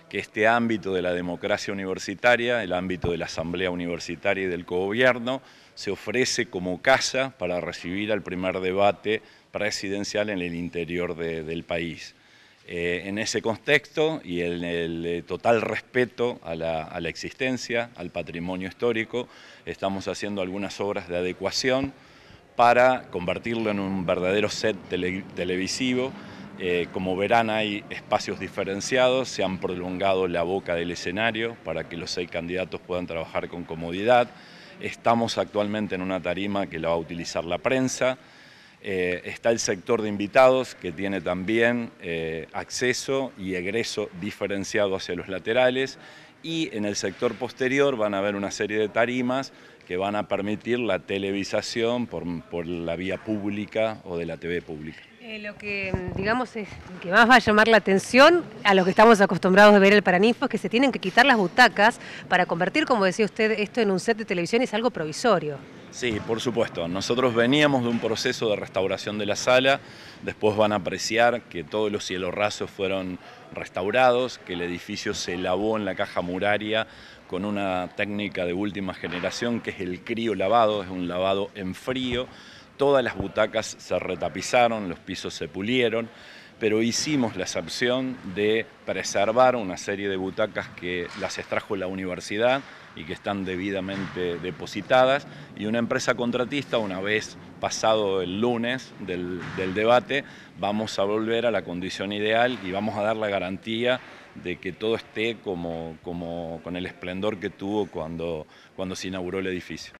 que este ámbito de la democracia universitaria, el ámbito de la asamblea universitaria y del cogobierno, se ofrece como casa para recibir al primer debate presidencial en el interior del país. En ese contexto y en el total respeto a la existencia, al patrimonio histórico, estamos haciendo algunas obras de adecuación para convertirlo en un verdadero set televisivo. Como verán, hay espacios diferenciados, se han prolongado la boca del escenario para que los 6 candidatos puedan trabajar con comodidad. Estamos actualmente en una tarima que la va a utilizar la prensa. Está el sector de invitados que tiene también acceso y egreso diferenciado hacia los laterales, y en el sector posterior van a haber una serie de tarimas que van a permitir la televisación por la vía pública o de la TV pública. Lo que, digamos, es que más va a llamar la atención a los que estamos acostumbrados a ver el Paraninfo es que se tienen que quitar las butacas para convertir, como decía usted, esto en un set de televisión. Es algo provisorio. Sí, por supuesto. Nosotros veníamos de un proceso de restauración de la sala, después van a apreciar que todos los cielorrasos fueron restaurados, que el edificio se lavó en la caja muraria con una técnica de última generación que es el criolavado, es un lavado en frío. Todas las butacas se retapizaron, los pisos se pulieron, pero hicimos la excepción de preservar una serie de butacas que las extrajo la universidad y que están debidamente depositadas, y una empresa contratista, una vez pasado el lunes del debate, vamos a volver a la condición ideal y vamos a dar la garantía de que todo esté con el esplendor que tuvo cuando se inauguró el edificio.